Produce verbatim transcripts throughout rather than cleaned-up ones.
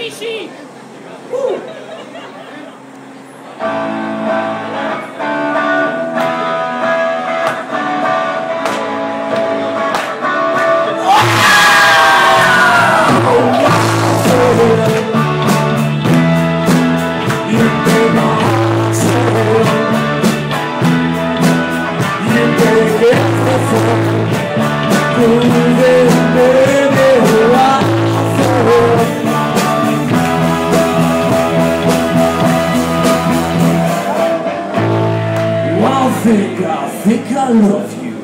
Casey! Woo. I think, I think I love you,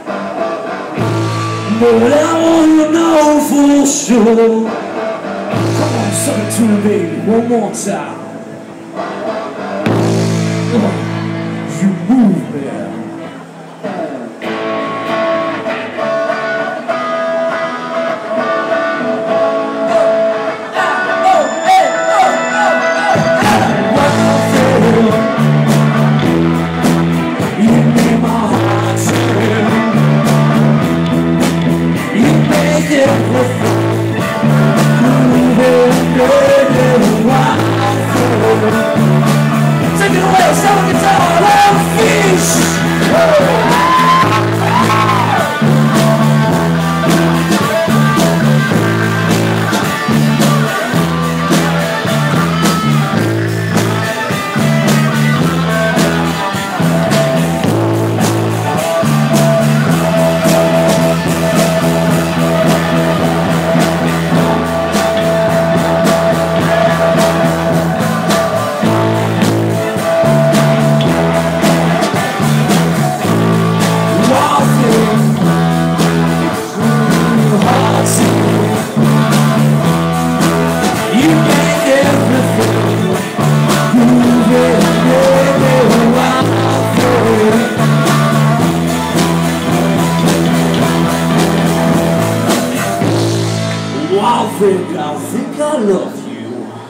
but I wanna know for sure. Come on, suck it to me, baby, one more time. You move me. Take it away, someone guitar, love fish. I think, I think I love you,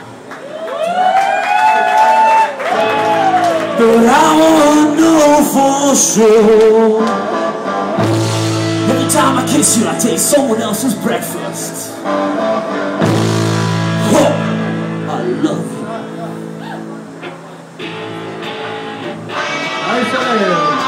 but I wanna know for sure. Every time I kiss you, I taste someone else's breakfast. Oh, I love you. I say.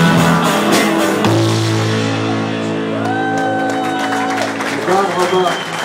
Bravo, bravo.